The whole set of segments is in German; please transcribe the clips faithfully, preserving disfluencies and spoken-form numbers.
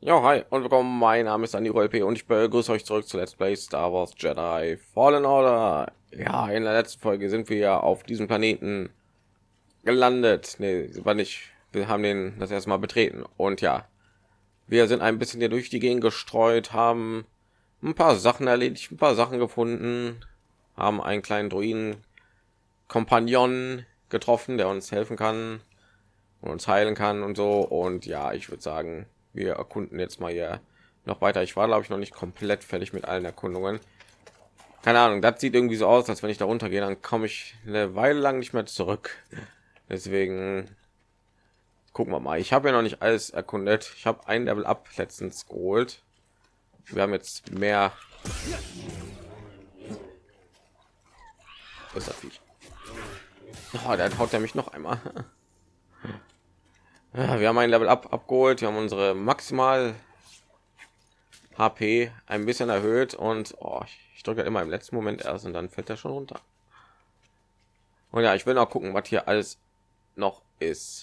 Ja, hi und willkommen. Mein Name ist Aniro L P und ich begrüße euch zurück zu Let's Play Star Wars Jedi Fallen Order. Ja, in der letzten Folge sind wir ja auf diesem Planeten gelandet. Nee, war nicht. Wir haben den das erste Mal betreten und ja, wir sind ein bisschen hier durch die Gegend gestreut, haben ein paar Sachen erledigt, ein paar Sachen gefunden, haben einen kleinen Druiden Kompagnon getroffen, der uns helfen kann und uns heilen kann und so. Und ja, ich würde sagen, wir erkunden jetzt mal hier noch weiter. Ich war, glaube ich, noch nicht komplett fertig mit allen Erkundungen. Keine Ahnung, das sieht irgendwie so aus, als wenn ich da runtergehe, dann komme ich eine Weile lang nicht mehr zurück. Deswegen gucken wir mal. Ich habe ja noch nicht alles erkundet. Ich habe ein Level up letztens geholt. Wir haben jetzt mehr. Was ist das Viech? Oh, dann haut er mich noch einmal. Ja, wir haben ein Level up abgeholt. Wir haben unsere maximal H P ein bisschen erhöht und oh, ich, ich drücke immer im letzten Moment erst und dann fällt er schon runter. Und ja, ich will noch gucken, was hier alles noch ist.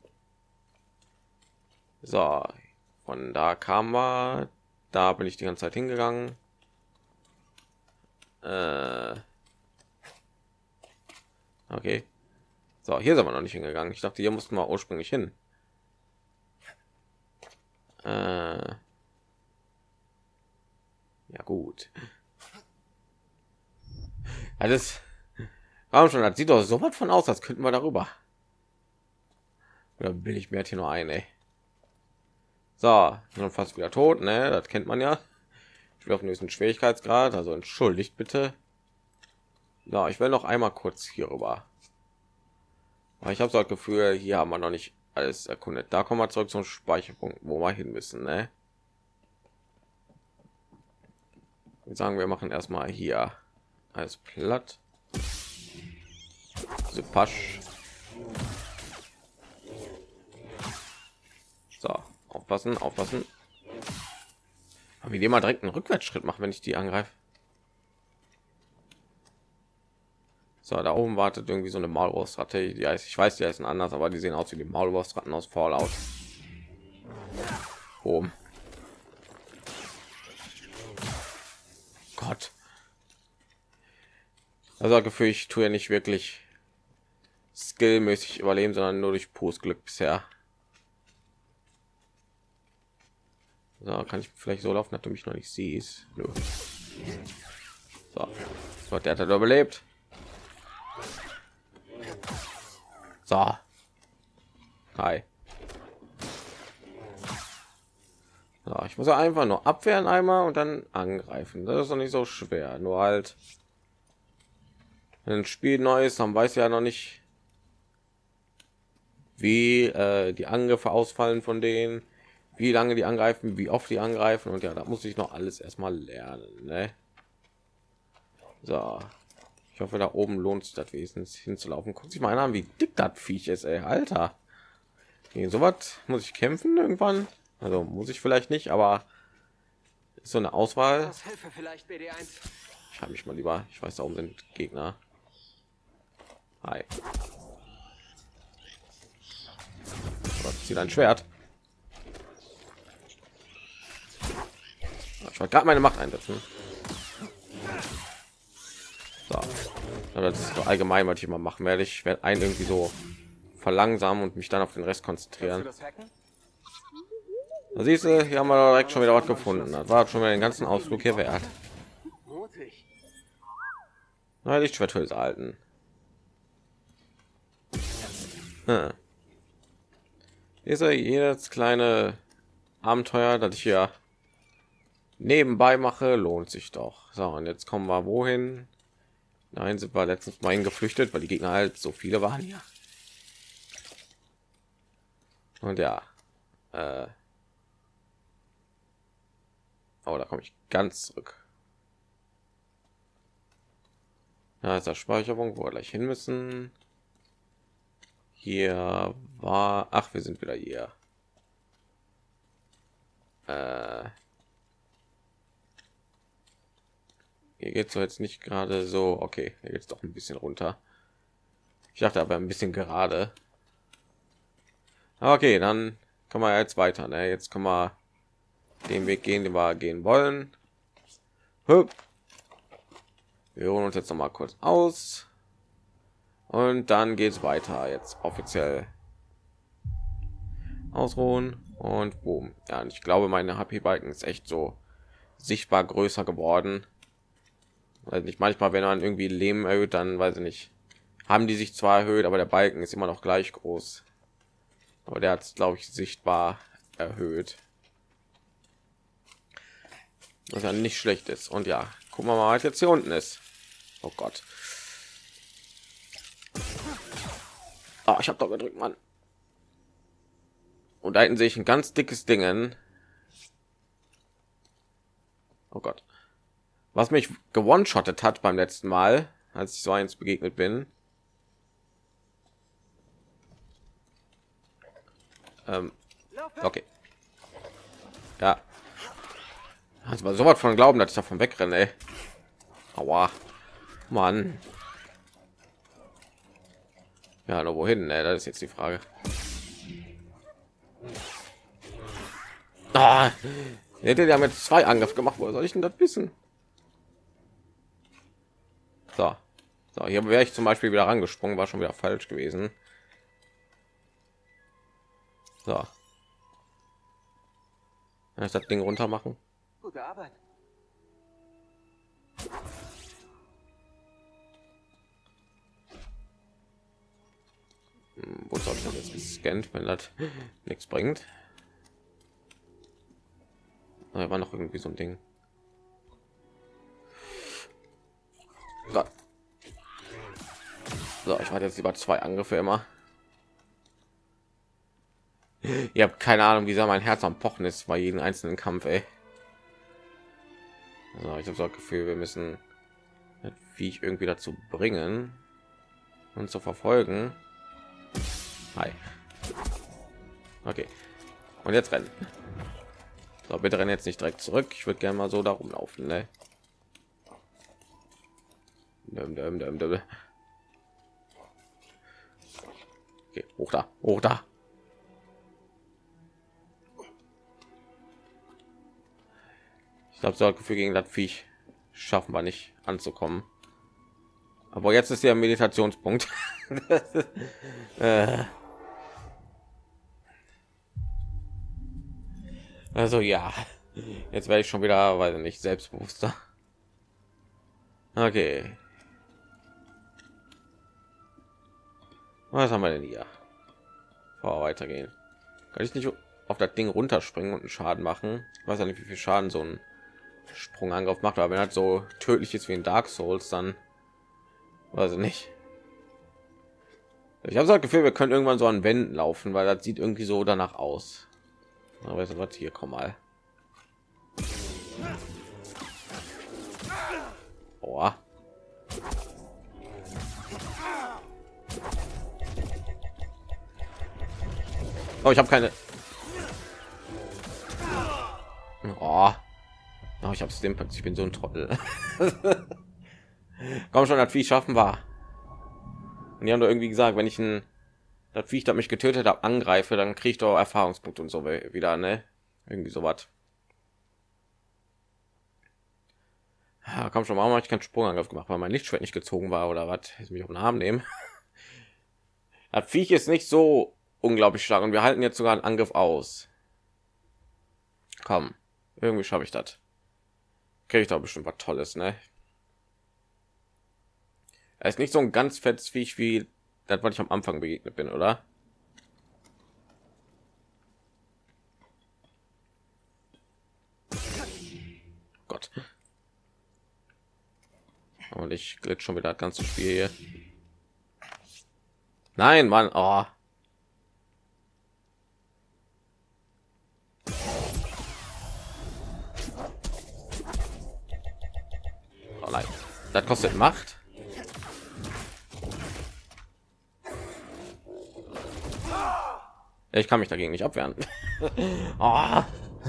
So, von da kam wir, da bin ich die ganze Zeit hingegangen. Äh, okay. So, hier sind wir noch nicht hingegangen. Ich dachte, hier mussten wir ursprünglich hin. Äh, ja gut. Alles. Warum schon? Das sieht doch so was von aus, als könnten wir darüber. Oder bin ich mir hier nur ein, ey. So, sind fast wieder tot, ne? Das kennt man ja. Ich will auf den nächsten Schwierigkeitsgrad, also entschuldigt bitte. Ja, ich will noch einmal kurz hier rüber. Aber ich habe so das Gefühl, hier haben wir noch nicht alles erkundet. Da kommen wir zurück zum Speicherpunkt, wo wir hin müssen, ne? Wir sagen, wir machen erstmal hier alles platt. Pasch. So, aufpassen, aufpassen. Aber wir mal direkt einen Rückwärtsschritt machen, wenn ich die angreife. So, da oben wartet irgendwie so eine Maulwurfsratte. Die heißt, ich weiß, die heißen anders, aber die sehen aus wie die Maulwurfsratten aus Fallout. Oben. Gott. Also Gefühl, ich tue ja nicht wirklich skillmäßig überleben, sondern nur durch pures Glück bisher. So, kann ich vielleicht so laufen, dass du mich noch nicht siehst. Nö. So, Gott, der hat er überlebt. So. Hi. So, ich muss einfach nur abwehren einmal und dann angreifen. Das ist doch nicht so schwer. Nur halt, wenn ein Spiel neu ist, dann weiß ja noch nicht, wie äh, die Angriffe ausfallen von denen, wie lange die angreifen, wie oft die angreifen und ja, da muss ich noch alles erstmal lernen, ne? So, ich hoffe, da oben lohnt sich das wesentlich hinzulaufen. Guck sich mal an, wie dick das Viech ist, ey, Alter. Gegen sowas muss ich kämpfen irgendwann. Also muss ich vielleicht nicht, aber ist so eine Auswahl. Ich habe mich mal lieber. Ich weiß, da oben sind Gegner. Hi. Zieht ein Schwert. Ich wollte gerade meine Macht einsetzen. So. Aber das ist so allgemein, was ich immer machen werde. Ich werde einen irgendwie so verlangsamen und mich dann auf den Rest konzentrieren. Da siehst du, hier haben wir direkt schon wieder was gefunden. Das war schon mal den ganzen Ausflug hier wert. Na, Lichtschwerthülse halten. Hm. Diese jedes kleine Abenteuer, das ich hier nebenbei mache, lohnt sich doch. So, und jetzt kommen wir wohin? Nein, sind wir letztens mal geflüchtet, weil die Gegner halt so viele waren hier. Und ja, äh oh, da komme ich ganz zurück. Ja, ist das Speicherung, wo wir gleich hin müssen. Hier war, ach, wir sind wieder hier. Äh Hier geht es jetzt nicht gerade so. Okay, hier geht es doch ein bisschen runter. Ich dachte aber ein bisschen gerade. Okay, dann kann man jetzt weiter. Ne? Jetzt kann man den Weg gehen, den wir gehen wollen. Hup. Wir holen uns jetzt noch mal kurz aus und dann geht es weiter. Jetzt offiziell ausruhen und boom. Ja, und ich glaube, meine H P-Balken ist echt so sichtbar größer geworden. Weil nicht manchmal, wenn man irgendwie Leben erhöht, dann weiß ich nicht, haben die sich zwar erhöht, aber der Balken ist immer noch gleich groß. Aber der hat es, glaube ich, sichtbar erhöht. Was ja nicht schlecht ist. Und ja, gucken wir mal, was jetzt hier unten ist. Oh Gott. Ah, ich habe doch gedrückt, Mann. Und da hinten sehe ich ein ganz dickes Dingen. Oh Gott. Was mich gewone-shottet hat beim letzten Mal, als ich so eins begegnet bin. Ähm, okay. Ja. Also mal so was von glauben, dass ich davon wegrenne, ey. Aua. Mann. Ja, nur wohin, ne? Das ist jetzt die Frage. Ah, hätte ja mit zwei Angriff gemacht, wo soll ich denn das wissen? So, so hier wäre ich zum Beispiel wieder rangesprungen, war schon wieder falsch gewesen. So, kann ich das Ding runter machen? Gute Arbeit. Hm, wo soll ich das jetzt gescannt, wenn das nichts bringt? Da war noch irgendwie so ein Ding. So, so ich hatte jetzt lieber zwei Angriffe immer. Ihr habt keine Ahnung, wie sehr mein Herz am Pochen ist bei jedem einzelnen Kampf, ey. Also ich habe so das Gefühl, wir müssen, wie ich irgendwie dazu bringen und zu verfolgen. Hi. Okay. Und jetzt rennen. So, bitte rennen jetzt nicht direkt zurück. Ich würde gerne mal so da rumlaufen, ne? Okay, hoch da, hoch da. Ich glaube, so ein Gefühl, gegen das Viech schaffen wir nicht anzukommen. Aber jetzt ist der Meditationspunkt. äh. Also ja, jetzt werde ich schon wieder, weil nicht selbstbewusster. Okay. Was haben wir denn hier? Vor weitergehen. Kann ich nicht auf das Ding runterspringen und einen Schaden machen? Ich weiß ja nicht, wie viel Schaden so ein Sprungangriff macht, aber wenn das so tödlich ist wie in Dark Souls, dann weiß ich nicht. Ich habe so das Gefühl, wir können irgendwann so an Wänden laufen, weil das sieht irgendwie so danach aus. Aber weißt du was, hier komm mal. Oh. Oh, ich habe keine. Oh. Oh, ich habe es dem, ich bin so ein Trottel. Komm schon, das Vieh schaffen war. Und die haben doch irgendwie gesagt, wenn ich ein das Viech, das mich getötet hat, angreife, dann kriege ich doch Erfahrungspunkte und so wieder, ne? Irgendwie so was. Ja, komm schon, warum habe ich keinen Sprungangriff gemacht, weil mein Lichtschwert nicht gezogen war oder was? Jetzt mich auf den Arm nehmen. Das Viech ist nicht so unglaublich stark und wir halten jetzt sogar einen Angriff aus. Komm, irgendwie schaffe ich das. Kriege ich doch bestimmt was Tolles, ne? Er ist nicht so ein ganz fettes Viech wie das, was ich am Anfang begegnet bin, oder? Gott. Und ich glitsch schon wieder das ganze Spiel hier. Nein, Mann. Oh. Oh nein. Das kostet Macht. Ich kann mich dagegen nicht abwehren. Oh.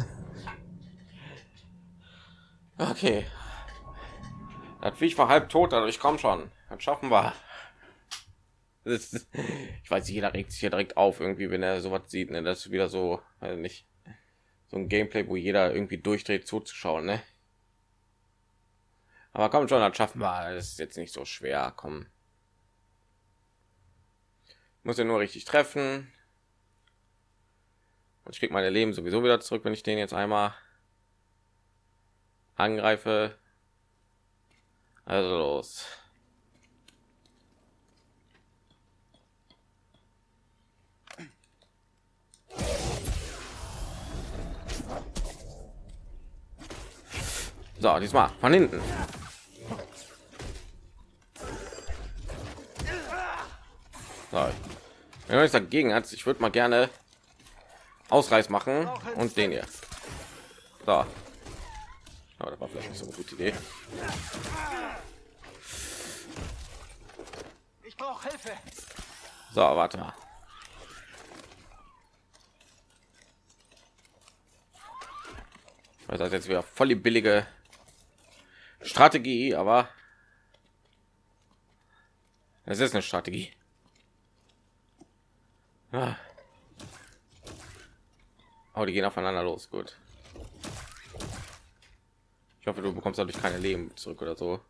Okay. Das Viech war halb tot, also ich komme schon. Das schaffen wir. Ist, ich weiß, jeder regt sich hier direkt auf, irgendwie, wenn er sowas sieht. Ne? Das ist wieder so, also nicht so ein Gameplay, wo jeder irgendwie durchdreht zuzuschauen, ne? Aber komm schon, das schaffen wir. Das ist jetzt nicht so schwer. Komm, muss ja nur richtig treffen. Und ich krieg meine Leben sowieso wieder zurück, wenn ich den jetzt einmal angreife. Also los. So, diesmal von hinten. So, wenn man nichts dagegen hat, ich würde mal gerne Ausreiß machen und den hier. So. Aber das war vielleicht nicht so eine gute Idee. Ich brauche Hilfe. So, warte mal. Das ist jetzt wieder voll die billige Strategie, aber es ist eine Strategie. Ah. Oh, die gehen aufeinander los. Gut. Ich hoffe, du bekommst dadurch keine Leben zurück oder so.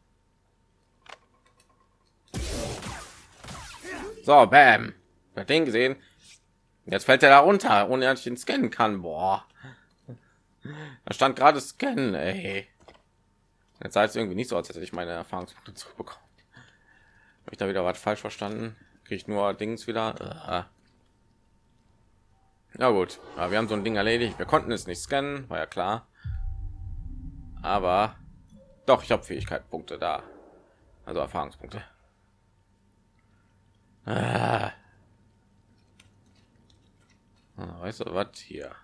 So, bam. Hat den gesehen. Jetzt fällt er da runter, ohne dass ich ihn scannen kann. Boah. Da stand gerade scannen, ey. Jetzt sah es irgendwie nicht so, als hätte ich meine Erfahrungspunkte zurückbekommen. Habe ich da wieder was falsch verstanden? Kriege ich nur Dings wieder? Na gut, aber wir haben so ein Ding erledigt. Wir konnten es nicht scannen, war ja klar. Aber doch, ich habe Fähigkeitspunkte da, also Erfahrungspunkte. Ah. Weißt du was hier?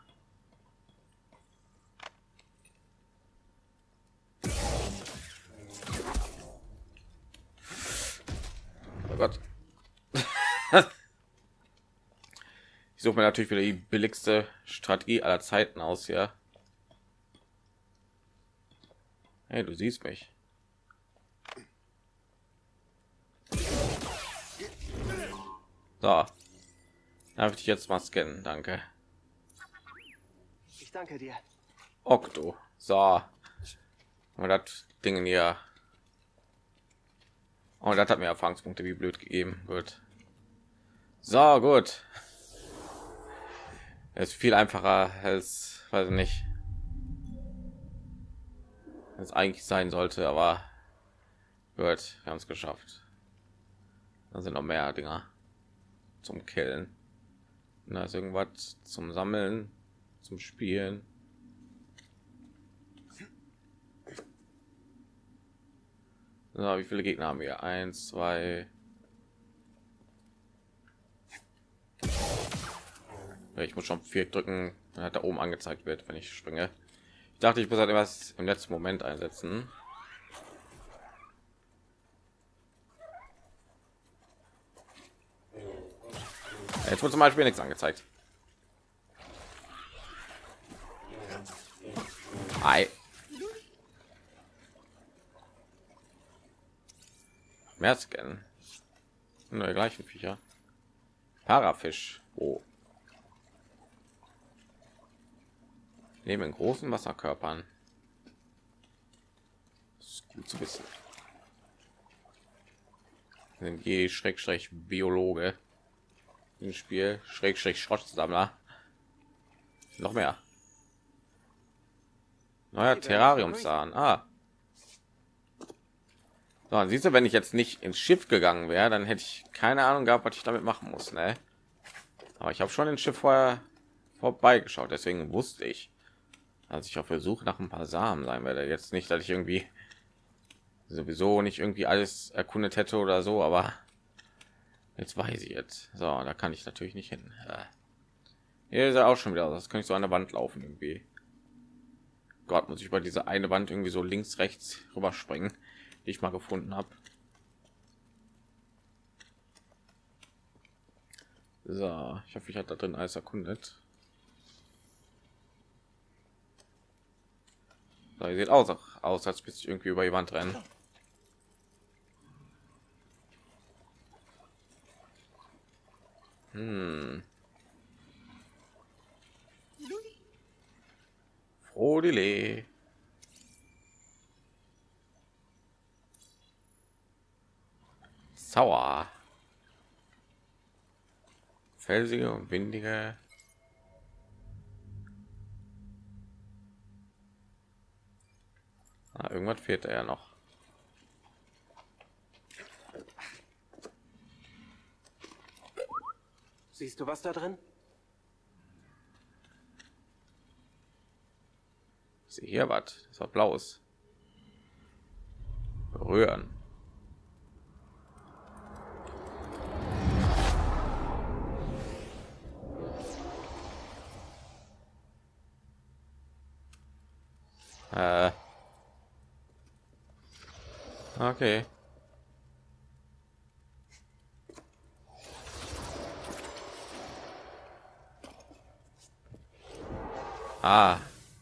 Oh Gott. Ich suche mir natürlich wieder die billigste Strategie aller Zeiten aus hier. Hey, du siehst mich. So. Darf ich dich jetzt mal scannen? Danke. Ich danke dir. Okto. So. Und das Ding hier. Und das hat mir Erfahrungspunkte wie blöd gegeben. Gut. So, gut. Es ist viel einfacher als, weiß ich nicht, es eigentlich sein sollte, aber gut, wir haben es geschafft. Da sind noch mehr Dinger zum Killen. Da ist irgendwas zum Sammeln, zum Spielen. So, wie viele Gegner haben wir? Eins, zwei. Ich muss schon vier drücken, wenn da oben angezeigt wird, wenn ich springe. Ich dachte, ich muss halt etwas im letzten Moment einsetzen. Jetzt wird zum Beispiel nichts angezeigt. Ei. Mehr scannen. Nur die gleichen Viecher. Parafisch. Oh. Leben in großen Wasserkörpern. Das ist gut zu wissen. Sind je Schrägstrich Biologe im Spiel, Schrägstrich Schrottsammler. Noch mehr. Neuer Terrariumsahn. Ah. So, siehst du, wenn ich jetzt nicht ins Schiff gegangen wäre, dann hätte ich keine Ahnung gehabt, was ich damit machen muss, ne? Aber ich habe schon ins Schiff vorher vorbeigeschaut, deswegen wusste ich, als ich auf der Suche nach ein paar Samen sein werde. Jetzt nicht, dass ich irgendwie sowieso nicht irgendwie alles erkundet hätte oder so, aber jetzt weiß ich jetzt. So, da kann ich natürlich nicht hin. Hier ist er auch schon wieder. Das kann ich so an der Wand laufen irgendwie. Gott, muss ich über diese eine Wand irgendwie so links, rechts rüberspringen, die ich mal gefunden habe. So, ich hoffe, ich hatte da drin alles erkundet. So, ihr sieht aus, aus als bis ich irgendwie über die Wand rennen. Hm. Odile. Sauer. Felsige und windige. Ah, irgendwas fehlt ja noch. Siehst du was da drin? Ich sehe hier was. Das war blaues. Berühren. Äh. Okay. Ah.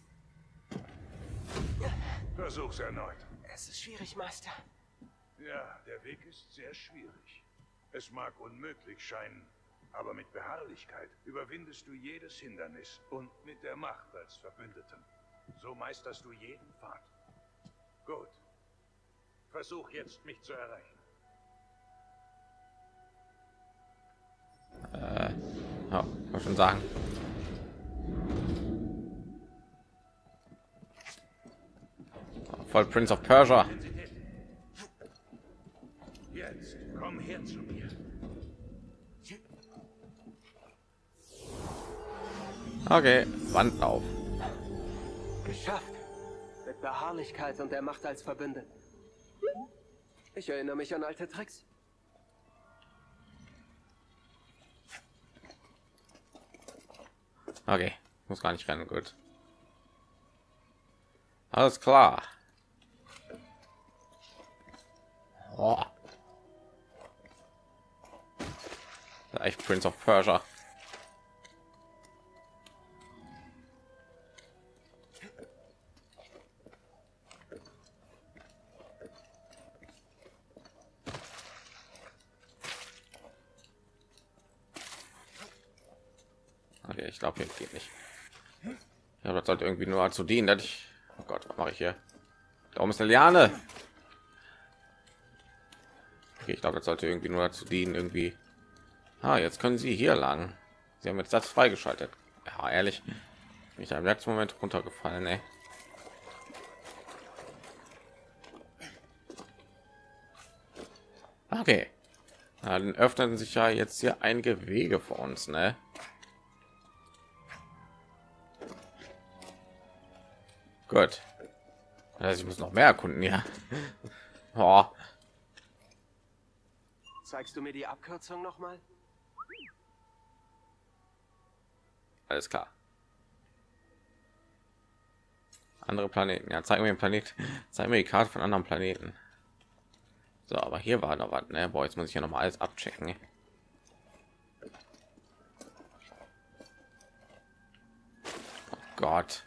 Versuch's erneut. Es ist schwierig, Meister. Ja, der Weg ist sehr schwierig. Es mag unmöglich scheinen, aber mit Beharrlichkeit überwindest du jedes Hindernis und mit der Macht als Verbündeten. So meisterst du jeden Pfad. Gut. Versuch jetzt, mich zu erreichen. Äh. Ja, kann man schon sagen. Voll Prince of Persia. Jetzt komm her zu mir. Okay, Wand auf. Geschafft. Mit Beharrlichkeit und der Macht als Verbündet. Ich erinnere mich an alte Tricks. Okay, muss gar nicht rennen, gut. Alles klar. Oh. Echt Prince of Persia. Okay, ich glaube, hier geht nicht. Ja, das sollte irgendwie nur dazu dienen, dass ich... Oh Gott, was mache ich hier? Darum ist eine Liane. Okay, ich glaube, das sollte irgendwie nur dazu dienen, irgendwie... Ah, jetzt können Sie hier lang. Sie haben jetzt das freigeschaltet. Ja, ehrlich. Mich im letzten Moment runtergefallen, ey. Okay. Na, dann öffnen sich ja jetzt hier einige Wege für uns, ne? Gut. Also ich muss noch mehr erkunden, ja. Oh. Zeigst du mir die Abkürzung noch mal? Alles klar. Andere Planeten. Ja, zeig mir den Planet. Zeig mir die Karte von anderen Planeten. So, aber hier war noch was, ne? Boah, jetzt muss ich ja noch mal alles abchecken. Ne? Oh Gott.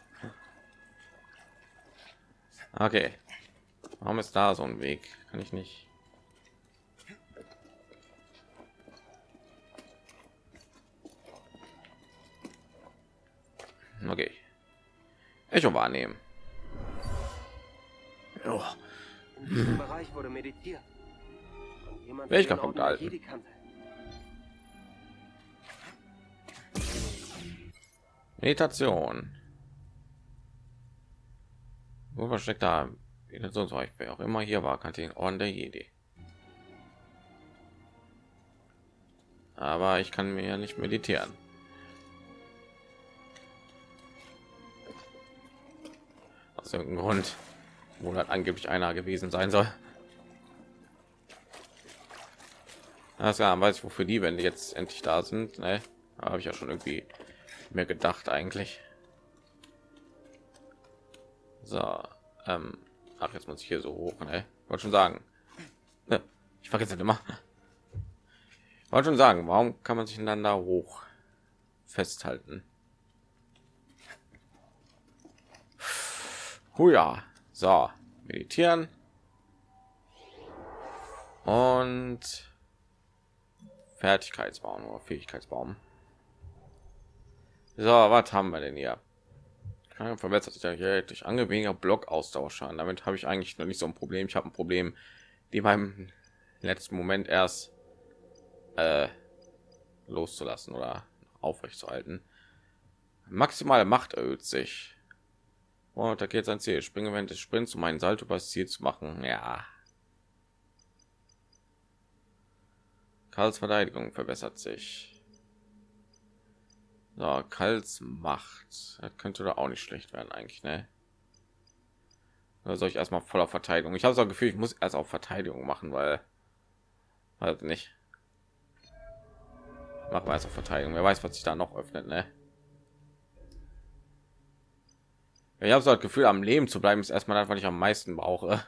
Okay. Warum ist da so ein Weg? Kann ich nicht. Okay. Echo wahrnehmen. Oh. In diesem Bereich wurde meditiert. Von jemandem, Welcher der den kommt Orden der alten? Jedi kannte. Meditation. Wo versteckt da? So, wer auch immer hier war, kannte den Orden der Jedi. Aber ich kann mir ja nicht meditieren. Aus irgendeinem Grund, wo das angeblich einer gewesen sein soll. Das ja, weiß ich, wofür die, wenn die jetzt endlich da sind. Ne? Habe ich ja schon irgendwie mir gedacht eigentlich. So, ähm, ach, jetzt muss ich hier so hoch. Ne? Wollte schon sagen. Ne, ich vergesse das immer. Wollte schon sagen, warum kann man sich dann da hoch festhalten? Huja. So, meditieren. Und Fertigkeitsbaum oder Fähigkeitsbaum. So, was haben wir denn hier? Ja, verbessert sich ja hier durch angeweniger Blockaustausch an. Damit habe ich eigentlich noch nicht so ein Problem. Ich habe ein Problem, die beim letzten Moment erst äh, loszulassen oder aufrechtzuerhalten. Maximale Macht erhöht sich. Und da geht sein Ziel. Springe während des Sprints, um einen Salto über das Ziel zu machen. Ja. Karls Verteidigung verbessert sich. So, Karls Macht. Das könnte doch auch nicht schlecht werden eigentlich, ne? Oder soll ich erstmal voller Verteidigung? Ich habe so ein Gefühl, ich muss erst auf Verteidigung machen, weil halt nicht. Machen wir erst auf Verteidigung. Wer weiß, was sich da noch öffnet, ne? Ich habe so das Gefühl, am Leben zu bleiben ist erstmal das, was ich am meisten brauche.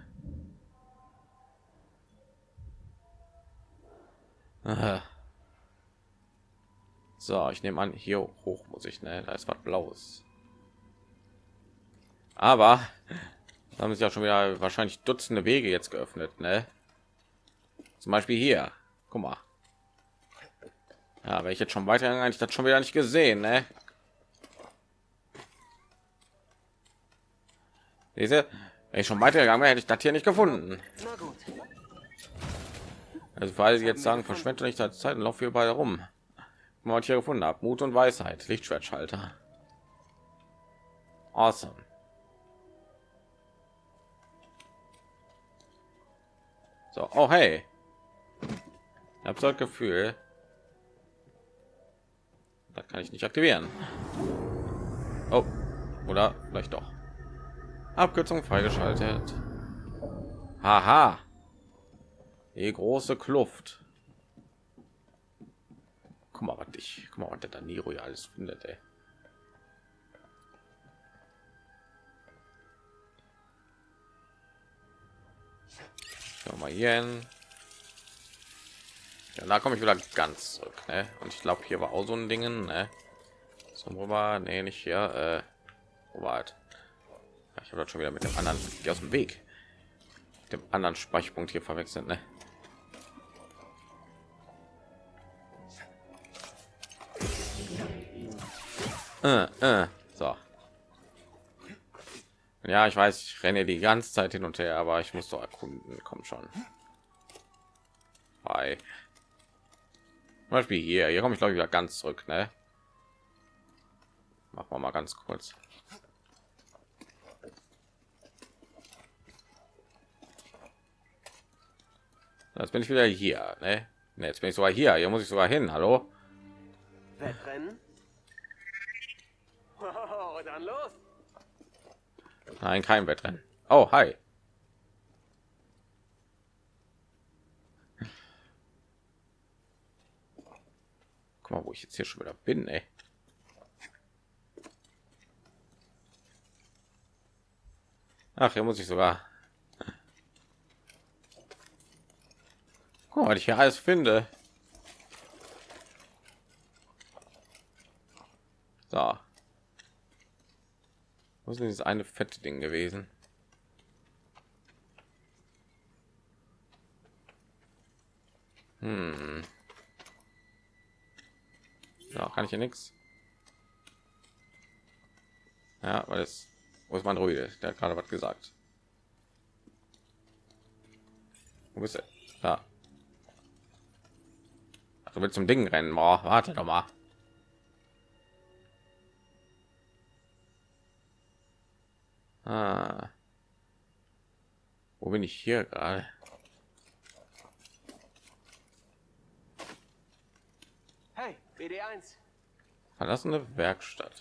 So, ich nehme an, hier hoch muss ich, ne? Da ist was Blaues. Aber da haben sich ja schon wieder wahrscheinlich Dutzende Wege jetzt geöffnet, ne? Zum Beispiel hier. Guck mal. Ja, wäre ich jetzt schon weitergegangen, eigentlich das schon wieder nicht gesehen, ne? Diese, wenn ich schon weitergegangen wäre, hätte ich das hier nicht gefunden. Also weil sie jetzt sagen, verschwende nicht Zeit und lauf hier überall rum. Was ich hier gefunden habe: Mut und Weisheit, Lichtschwertschalter. Awesome. So, oh hey, ich habe so das Gefühl, das kann ich nicht aktivieren. Oh, oder vielleicht doch. Abkürzung freigeschaltet. Haha. Die große Kluft. Guck mal, was ich, guck mal, was der Daniro ja alles findet, ey. Schau mal hier hin. Ja, da komme ich wieder ganz zurück, ne? Und ich glaube, hier war auch so ein Ding, ne? So rüber, nee, nicht hier. Äh, weit. Ja, ich habe das schon wieder mit dem anderen die aus dem Weg, dem anderen Speicherpunkt hier verwechselt, ne? Äh, äh, so. Ja, ich weiß, ich renne die ganze Zeit hin und her, aber ich muss doch erkunden. Komm schon. Bei zum Beispiel hier, hier komme ich glaube ich wieder ganz zurück, ne? Machen wir mal ganz kurz. Jetzt bin ich wieder hier, ne? Ne, jetzt bin ich sogar hier. Hier muss ich sogar hin. Hallo? Wettrennen? Oh, dann los. Nein, kein Wettrennen. Oh, hi. Guck mal, wo ich jetzt hier schon wieder bin, ey. Ach, hier muss ich sogar. Guck mal, was ich hier alles finde. So. Wo ist denn dieses eine fette Ding gewesen? Hm. Ja, kann ich hier nichts. Ja, weil es, wo ist mein Druide? Der hat gerade was gesagt. Wo bist du? Da. Ach, du willst zum Ding rennen? Boah, warte doch mal. Ah. Wo bin ich hier gerade? Hey, B D eins. Verlassene Werkstatt.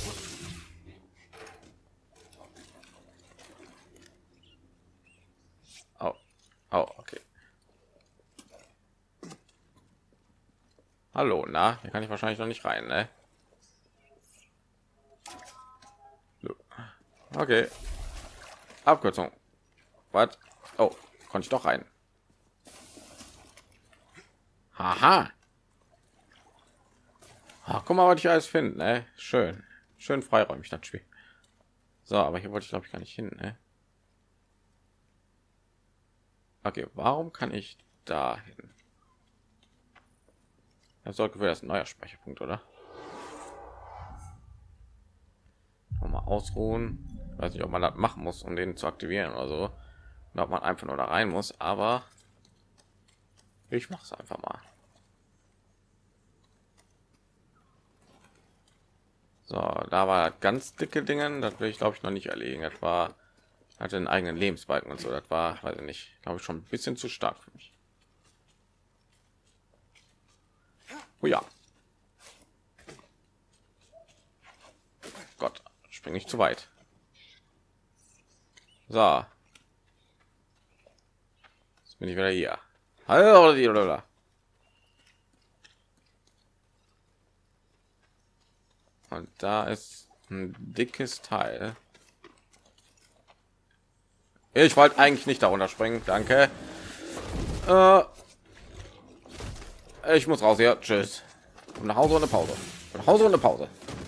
Oh, oh, okay. Hallo, na, hier kann ich wahrscheinlich noch nicht rein, ne? Okay. Abkürzung. Was? Oh, konnte ich doch rein. Haha. Ach, guck mal, was ich alles finde, ne? Schön. Schön freiräumig das Spiel. So, aber hier wollte ich glaube ich gar nicht hin, ne? Okay, warum kann ich da hin? Das sollte für das ein neuer Speicherpunkt, oder? Noch mal ausruhen. Ich weiß nicht, ob man das machen muss, um den zu aktivieren oder so. Oder ob man einfach nur da rein muss, aber ich mache es einfach mal. So, da war ganz dicke Dingen, das will ich glaube ich noch nicht erlegen. Das war, hatte einen eigenen Lebensbalken und so. Das war, weiß ich nicht, glaube ich schon ein bisschen zu stark für mich. Oh ja. Gott, spring nicht zu weit. So. Jetzt bin ich wieder hier. Hallo, die oder und da ist ein dickes Teil. Ich wollte eigentlich nicht darunter springen, danke. Äh, ich muss raus hier. Tschüss. Und nach Hause und eine Pause. Und nach Hause und eine Pause.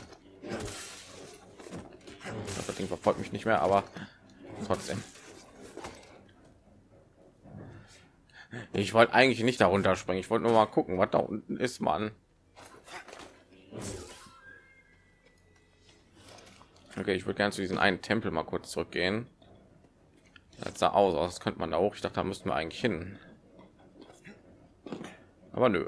Das Ding verfolgt mich nicht mehr, aber trotzdem. Ich wollte eigentlich nicht darunter springen. Ich wollte nur mal gucken, was da unten ist, Mann. Okay, ich würde gerne zu diesem einen Tempel mal kurz zurückgehen. Das sah aus, aus könnte man da auch. Ich dachte, da müssten wir eigentlich hin. Aber nö.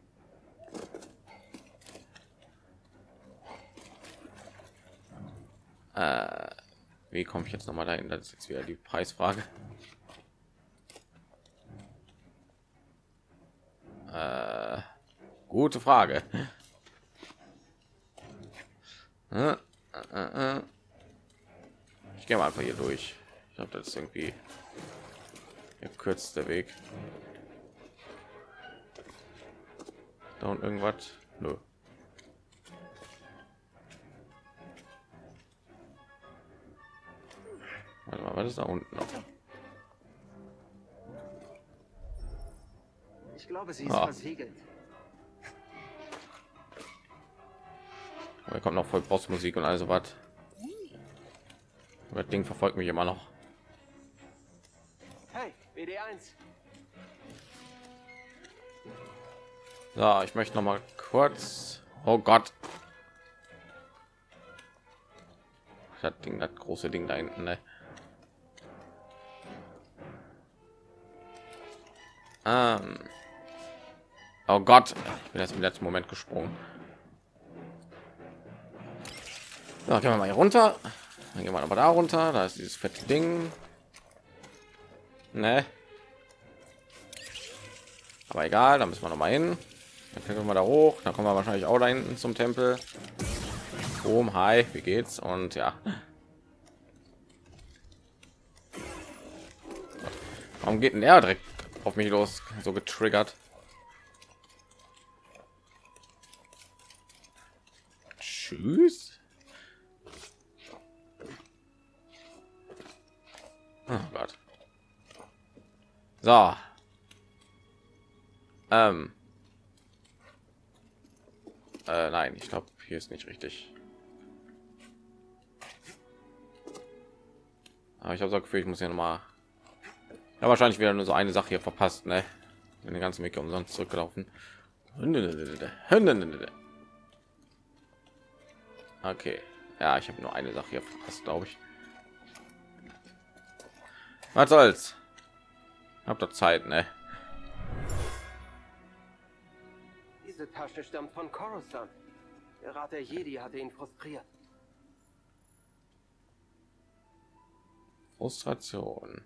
Äh, wie komme ich jetzt noch mal dahin? Das ist jetzt wieder die Preisfrage. Äh, gute Frage. Äh, äh, äh. Ich gehe mal einfach hier durch. Ich glaube, das ist irgendwie der kürzeste Weg. Da und irgendwas? Nö. Warte mal, was ist da unten noch? Ich glaube, sie ist Ah. versiegelt. Da kommt noch voll Bossmusik und also was. Das Ding verfolgt mich immer noch. Hey, B D eins. So, ich möchte noch mal kurz. Oh Gott. Das Ding, das große Ding da hinten, ne? Ähm. Oh Gott, ich bin jetzt im letzten Moment gesprungen. So, gehen wir mal hier runter. Dann gehen wir aber da runter. Da ist dieses fette Ding. Ne? Aber egal, da müssen wir noch mal hin. Dann können wir da hoch. Dann kommen wir wahrscheinlich auch da hinten zum Tempel. Boom, hi, wie geht's? Und ja. Warum geht denn er direkt auf mich los? So getriggert. Tschüss. Oh Gott. So. Ähm. Äh, nein, ich glaube, hier ist nicht richtig. Aber ich habe das Gefühl, ich muss hier noch mal. Ja, wahrscheinlich wieder nur so eine Sache hier verpasst, ne? Wenn die ganze Mecke umsonst zurückgelaufen. Okay. Ja, ich habe nur eine Sache hier verpasst, glaube ich. Was soll's? Habt ihr Zeit, ne? Diese Tasche stammt von Coruscant. Der Rat der Jedi hatte ihn frustriert. Frustration.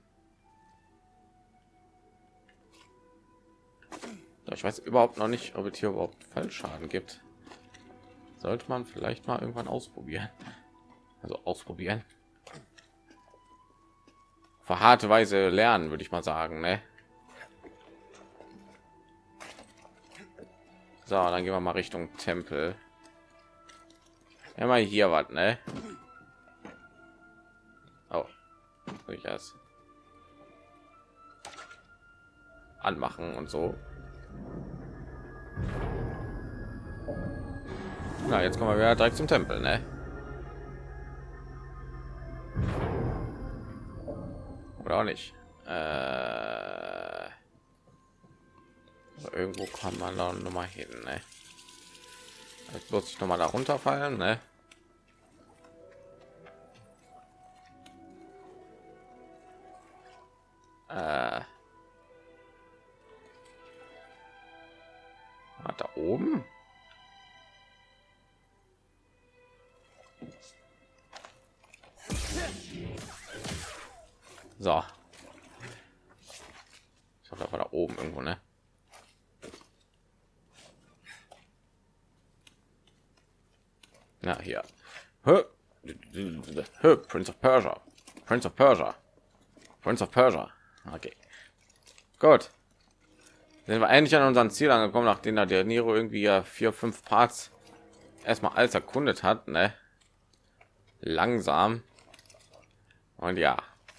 Ja, ich weiß überhaupt noch nicht, ob es hier überhaupt Fallschaden gibt. Sollte man vielleicht mal irgendwann ausprobieren. Also ausprobieren. Auf harte Weise lernen, würde ich mal sagen, ne? So, dann gehen wir mal Richtung Tempel. Ja, mal hier was, ne? Oh, durchaus anmachen und so. Na, jetzt kommen wir wieder direkt zum Tempel, ne? Oder auch nicht. Äh, irgendwo kann man da noch mal hin, ne? Jetzt muss ich noch mal da runterfallen, ne? Äh, da oben. So. Ich glaube, da war da oben irgendwo, ne? Ja, hier. Hö. Hö. Prince of Persia. Prince of Persia. Prince of Persia. Okay. Gut. Sind wir endlich an unseren Ziel angekommen, nachdem der Nero irgendwie ja vier, fünf Parts erstmal alles erkundet hat, ne? Langsam. Und ja.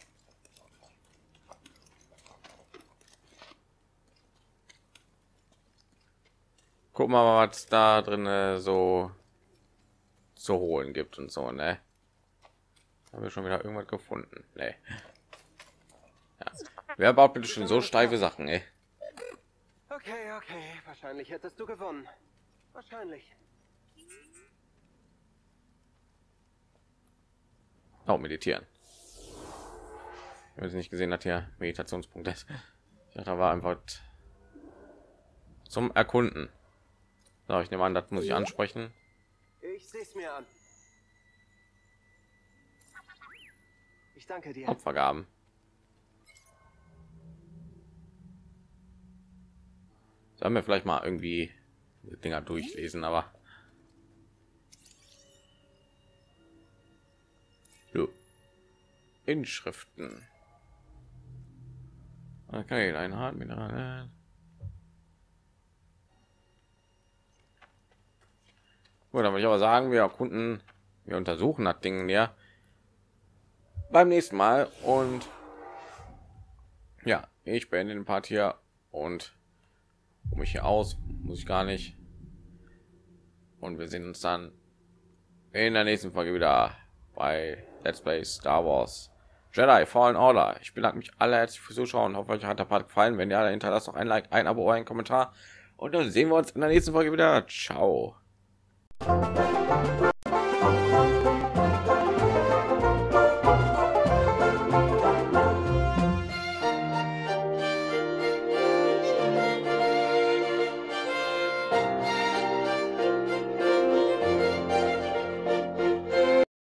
Guck mal, was da drin so zu holen gibt und so, ne? Haben wir schon wieder irgendwas gefunden? Ne. Ja. Wer baut bitte schon so steife Sachen, ey? Okay, okay. Wahrscheinlich hättest du gewonnen. Wahrscheinlich. Oh, meditieren. Ich habe nicht gesehen, dass hier Meditationspunkt ist. Ich dachte, da war einfach zum Erkunden. So, ich nehme an, das muss ich ansprechen. Ich sehe es mir an. Ich danke dir. Opfergaben. Sollen wir vielleicht mal irgendwie die Dinger durchlesen, aber so. Inschriften. Okay, ein Hartmineral. Gut, dann würde ich aber sagen, wir erkunden, wir untersuchen das Ding ja beim nächsten Mal. Und ja, ich beende den Part hier und ruhe mich hier aus, muss ich gar nicht. Und wir sehen uns dann in der nächsten Folge wieder bei Let's Play Star Wars Jedi Fallen Order. Ich bedanke mich alle herzlich fürs Zuschauen, hoffe euch hat der Part gefallen. Wenn ja, dann hinterlasst doch ein Like, ein Abo, ein Kommentar und dann sehen wir uns in der nächsten Folge wieder. Ciao.